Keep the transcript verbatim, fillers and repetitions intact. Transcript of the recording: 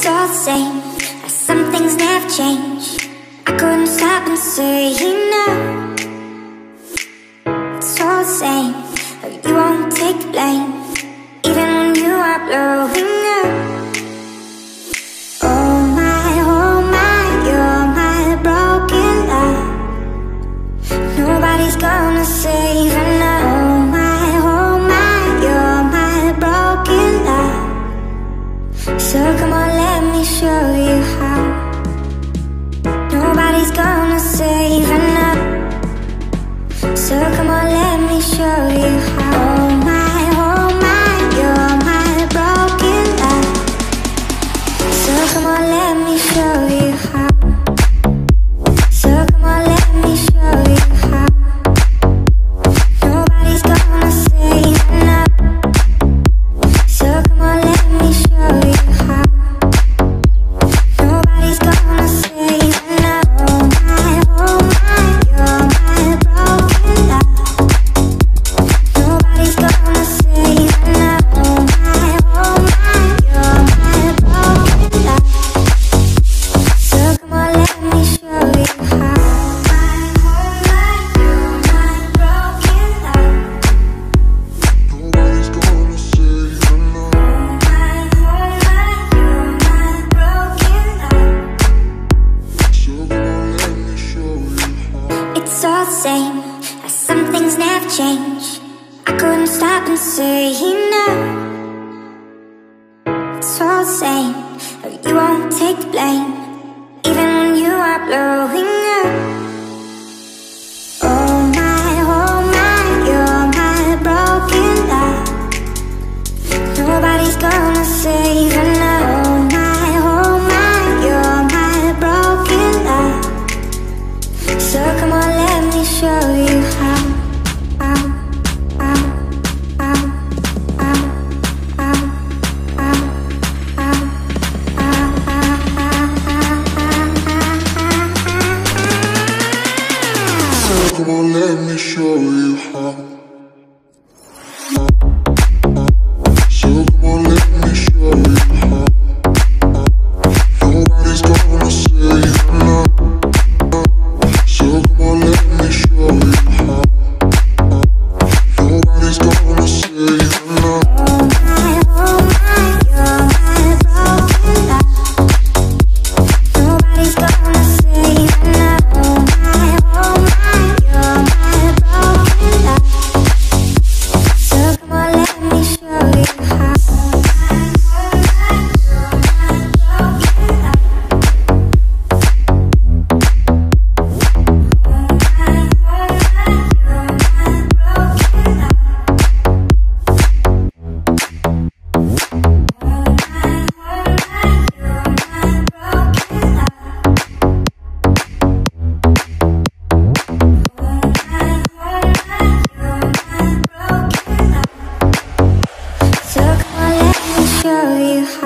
It's all the same, as some things never change. I couldn't stop and say no. It's all the same, but you won't take the blame, even when you are blowing up. Oh my, oh my, you're my broken love. Nobody's gonna save enough. Oh my, oh my, you're my broken love. So come on, let me show you how. Nobody's gonna save enough. So come on, let me show you how. Oh my, oh my, you're my broken love. So come on, let me show you how. So come on, let me show you how. Nobody's gonna save enough. So come on, let me show you how. Nobody's gonna save enough. Oh my, oh my, you're my broken love. Nobody's gonna save enough. Oh my, oh my, you're my broken love. So come on, let me show you how. Nobody's gonna save enough. So come on, let me show you how. It's all the same, as some things never change. I couldn't stop and say no. It's all the same, but you won't take the blame, even when you are blowing up. Oh my, oh my, you're my broken love. Nobody's gonna save enough. Oh my, oh my, you're my broken love. So come on, let me show you how. How, how, how, how, how, how, how, So come on, let me show you how. So come on, let me show you how. Nobody's gonna save enough. So come on, let me show you how. Nobody's gonna save enough. Oh my, oh my, you're my broken love. Nobody's gonna save enough. Oh my, oh my, you're my broken love. So come on, let me show you how. So come on, let me show you how.